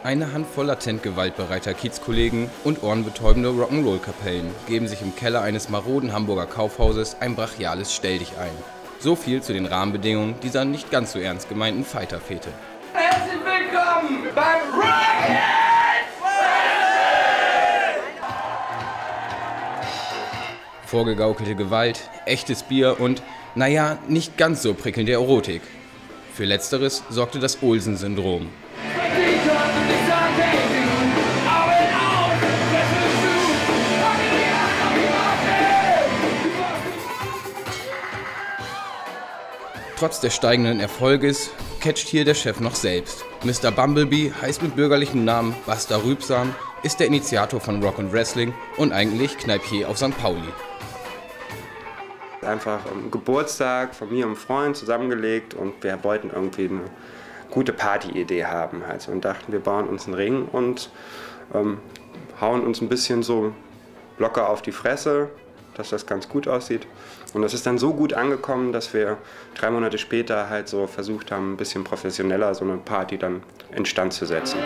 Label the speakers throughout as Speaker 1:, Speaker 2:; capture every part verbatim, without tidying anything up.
Speaker 1: Eine Handvoll latent gewaltbereiter Kiezkollegen und ohrenbetäubende Rock'n'Roll-Kapellen geben sich im Keller eines maroden Hamburger Kaufhauses ein brachiales Stelldichein. So viel zu den Rahmenbedingungen dieser nicht ganz so ernst gemeinten Fighter-Fete.
Speaker 2: Herzlich willkommen beim Rock'n'Roll!
Speaker 1: Vorgegaukelte Gewalt, echtes Bier und, naja, nicht ganz so prickelnde Erotik. Für letzteres sorgte das Olsen-Syndrom. Trotz des steigenden Erfolges catcht hier der Chef noch selbst. Mister Bumblebee heißt mit bürgerlichem Namen Buster Rübsam, ist der Initiator von Rock und Wrestling und eigentlich Kneipier auf Sankt Pauli.
Speaker 3: Einfach am Geburtstag von mir und einem Freund zusammengelegt und wir wollten irgendwie eine gute Partyidee haben. Also und dachten, wir bauen uns einen Ring und ähm, hauen uns ein bisschen so locker auf die Fresse, dass das ganz gut aussieht. Und das ist dann so gut angekommen, dass wir drei Monate später halt so versucht haben, ein bisschen professioneller so eine Party dann instand zu setzen.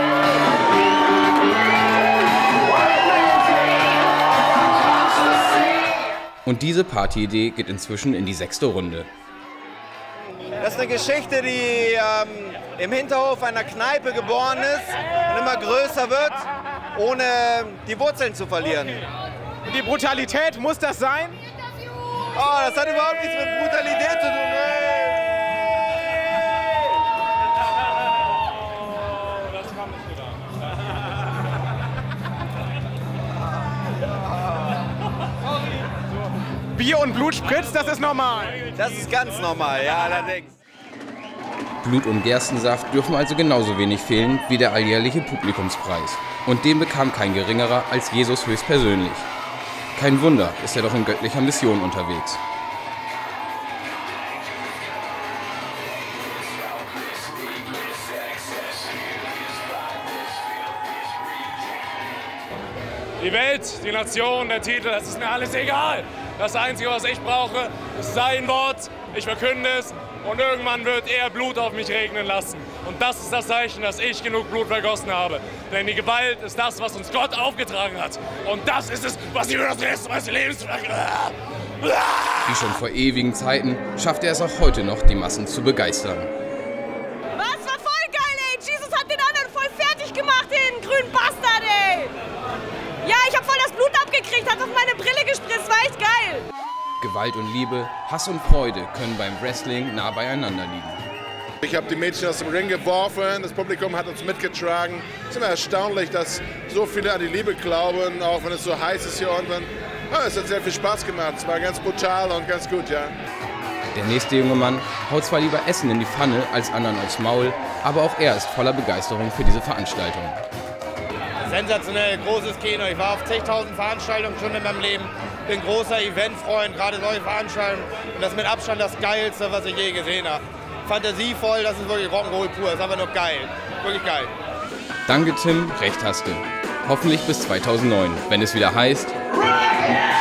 Speaker 1: Und diese Partyidee geht inzwischen in die sechste Runde.
Speaker 4: Das ist eine Geschichte, die ähm, im Hinterhof einer Kneipe geboren ist und immer größer wird, ohne die Wurzeln zu verlieren.
Speaker 5: Und die Brutalität, muss das sein?
Speaker 4: Oh, das hat überhaupt nichts mit Brutalität zu tun.
Speaker 5: Bier und Blut spritzt, das ist normal.
Speaker 4: Das ist ganz normal, ja, allerdings.
Speaker 1: Blut und Gerstensaft dürfen also genauso wenig fehlen wie der alljährliche Publikumspreis. Und den bekam kein geringerer als Jesus höchstpersönlich. Kein Wunder, ist er doch in göttlicher Mission unterwegs.
Speaker 6: Die Welt, die Nation, der Titel, das ist mir alles egal. Das Einzige, was ich brauche, ist sein Wort. Ich verkünde es und irgendwann wird er Blut auf mich regnen lassen. Und das ist das Zeichen, dass ich genug Blut vergossen habe. Denn die Gewalt ist das, was uns Gott aufgetragen hat. Und das ist es, was ich für das Rest meines Lebens...
Speaker 1: Wie schon vor ewigen Zeiten schafft er es auch heute noch, die Massen zu begeistern.
Speaker 7: Was war voll geil, ey! Jesus hat den anderen voll fertig gemacht, den grünen Bastard, ey! Ja, ich hab voll das Blut abgekriegt, hat auf meine Brille gespritzt, war echt geil!
Speaker 1: Gewalt und Liebe, Hass und Freude können beim Wrestling nah beieinander liegen.
Speaker 8: Ich habe die Mädchen aus dem Ring geworfen, das Publikum hat uns mitgetragen. Es ist immer erstaunlich, dass so viele an die Liebe glauben, auch wenn es so heiß ist hier unten. Ja, es hat sehr viel Spaß gemacht, es war ganz brutal und ganz gut, ja.
Speaker 1: Der nächste junge Mann haut zwar lieber Essen in die Pfanne als anderen aufs Maul, aber auch er ist voller Begeisterung für diese Veranstaltung.
Speaker 4: Sensationell, großes Kino. Ich war auf zigtausend Veranstaltungen schon in meinem Leben. Bin großer Eventfreund, gerade solche Veranstaltungen. Und das ist mit Abstand das Geilste, was ich je gesehen habe. Fantasievoll, das ist wirklich Rock'n'Roll pur. Das ist einfach nur geil. Wirklich geil.
Speaker 1: Danke, Tim. Recht hast du. Hoffentlich bis zweitausendneun, wenn es wieder heißt...